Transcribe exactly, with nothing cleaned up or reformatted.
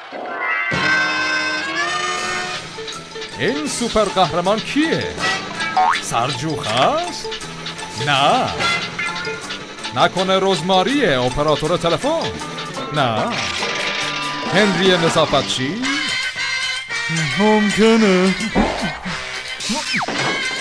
این سوپر قهرمان کیه؟ سرجوخ است؟ نه. نکنه رزماریه اپراتور تلفن؟ نه. هنری نظافتچی؟ ممکنه.